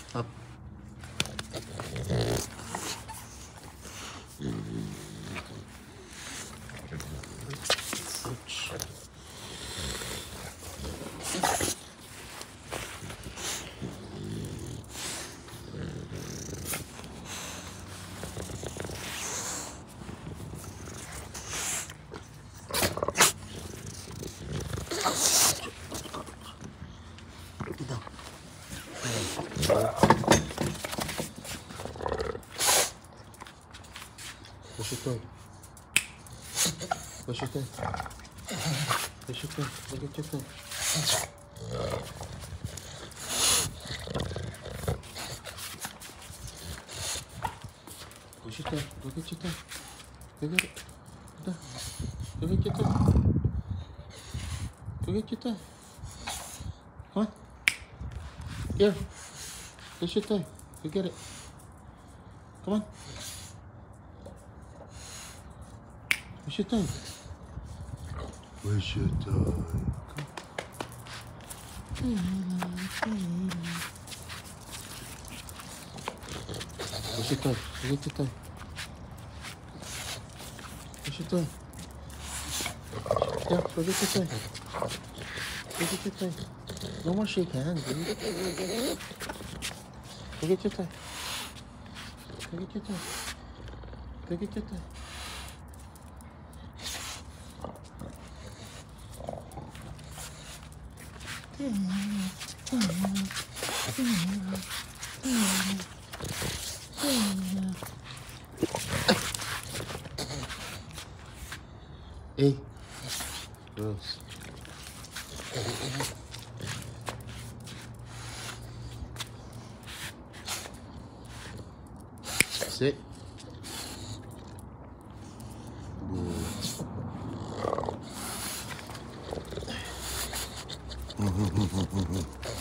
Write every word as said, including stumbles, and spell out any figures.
Up. Ouch. Push it through. Push it through. Push it through. Look at your thing. Push it through. Look at your thing. Look at it. Look at your thing. Look at your thing. Come on. Here. Push your thing. Go get it. Come on. Push your thing. Push your thing. Push your thing. Look at your thing. Push your thing. Yeah, go get your thing. Go get your thing. No more shake hands, dude. Go get your thing. Go get your thing. Go get your thing. Hey, gross. Sit. Good.